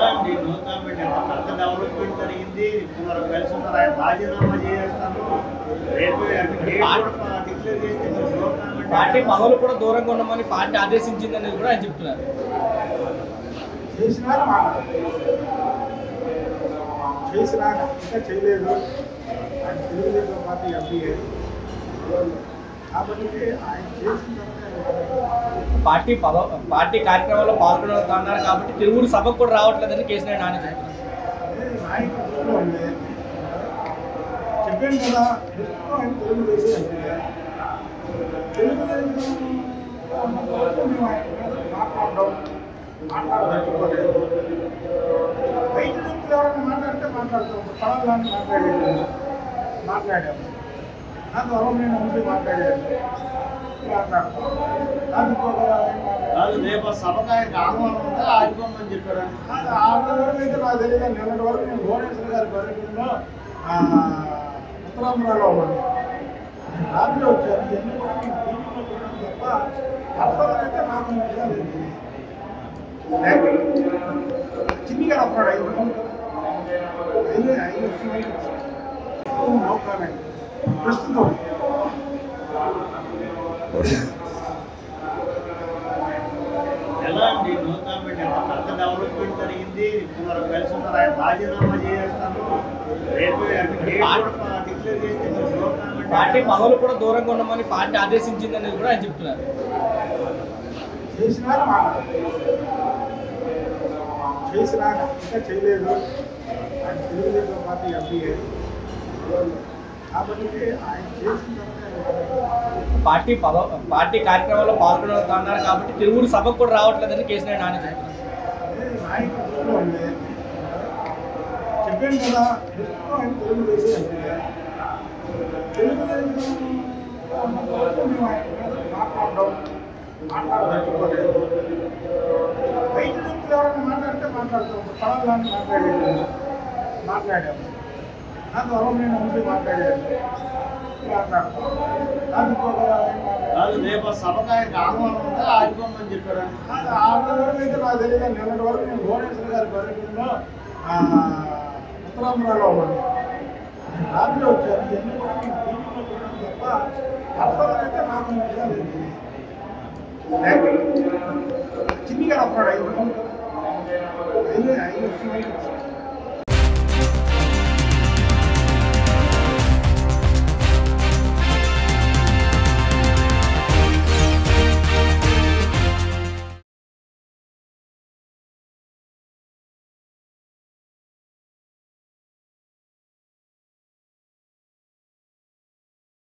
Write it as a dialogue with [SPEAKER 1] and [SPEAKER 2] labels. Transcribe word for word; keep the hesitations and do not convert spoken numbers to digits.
[SPEAKER 1] ఎలా అండి no comment అంత డెవలప్మెంట్ జరిగింది మరి కలిసి ఉన్నారు ఆయన రాజీనామా చేస్తాను రేపు డిక్లేర్ చేస్తే నో కామెంట్
[SPEAKER 2] పార్టీ పదవులు కూడా దూరంగా ఉండమని పార్టీ ఆదేశించింది అనేది కూడా ఆయన చెప్తున్నారు.
[SPEAKER 3] చేసినా చేసినాక ఇంకా చేయలేదు. ఆయన తెలుగుదేశం పార్టీ ఎంపీఏ కాబట్టి ఆయన చేసిన
[SPEAKER 2] పార్టీ పదవ పార్టీ కార్యక్రమాల్లో పాల్గొన్నారు కాబట్టి తిరుగుడు సభకు కూడా రావట్లేదని కేసీఆర్ నాని చెప్తున్నారు.
[SPEAKER 3] నాయకులు ఉంది చెప్పాను కదా, ఆయన తెలుగుదేశం ఎంపీఏ. తెలుగుదేశం మేము మాట్లాడడం మాట్లాడదట్టుకోలేదు. బయట వ్యక్తులు ఎవరైనా మాట్లాడితే మాట్లాడతాం. పడాలని మాట్లాడేది మాట్లాడాము. నాకు అవసరమైన నుంచి మాట్లాడాను మాట్లాడతాం.
[SPEAKER 1] కాదు రేపు సభకు ఆయనకు ఆహ్వానం ఉందా ఆగిపోమని చెప్పారు.
[SPEAKER 3] ఆరు వరకు అయితే నాకు తెలియదు. నిన్నటి వరకు నేను భువనేశ్వర్ గారి పర్యటనలో ఉత్తరాంధ్రలో ఉన్నాను. రాత్రి వచ్చాను. ఇవన్నీ కూడా నేను టీవీలో చూడడం తప్ప అర్థం అయితే నాకు ఇంకా లేదు. చిన్నగా వస్తున్నాడు ఐదు ఐదు ఐదు నో కామెంట్ ప్రస్తుతం
[SPEAKER 1] ఎలా అండి నో కామెంట్ అంత డెవలప్మెంట్ జరిగింది మరి కలిసి ఉన్నారు ఆయన రాజీనామా చేస్తాను రేపు డిక్లేర్ చేస్తే నో కామెంట్
[SPEAKER 2] పార్టీ పదవులు కూడా దూరంగా ఉండమని పార్టీ ఆదేశించింది అనేది కూడా ఆయన చెప్తున్నారు.
[SPEAKER 3] చేసినా చేసినాక ఇంకా చేయలేదు. ఆయన తెలుగుదేశం పార్టీ ఎంపీఏ కాబట్టి ఆయన చేసిన
[SPEAKER 2] పార్టీ పదవ పార్టీ కార్యక్రమాల్లో పాల్గొన్నారు కాబట్టి తిరుగుడు సభకు కూడా రావట్లేదని కేసీఆర్ నాని చెప్తున్నారు.
[SPEAKER 3] నాయకులు ఉంది చెప్పాను కదా, ఆయన తెలుగుదేశం ఎంపీఏ. తెలుగుదేశం మేము మాట్లాడడం మాట్లాడదట్టుకోలేదు. బయట వ్యక్తులు ఎవరైనా మాట్లాడితే మాట్లాడతాం. పడాలని మాట్లాడేది మాట్లాడాము. నాకు అవసరమైన నుంచి మాట్లాడేది మాట్లాడతాం.
[SPEAKER 1] కాదు రేపు సభకు ఆయనకు ఆహ్వానం ఉందా ఆగిపోమని చెప్పారు.
[SPEAKER 3] ఆరు వరకు అయితే నాకు తెలియదు. నిన్నటి వరకు నేను భువనేశ్వర్ గారి పర్యటనలో ఉత్తరాంధ్రలో ఉన్నాను. రాత్రి వచ్చాను. ఇవన్నీ కూడా నేను టీవీలో చూడడం తప్ప అర్థం అయితే నాకు ఇంకా లేదు. చిన్నగా వస్తున్నాడు ఐదు ఐదు ఐదు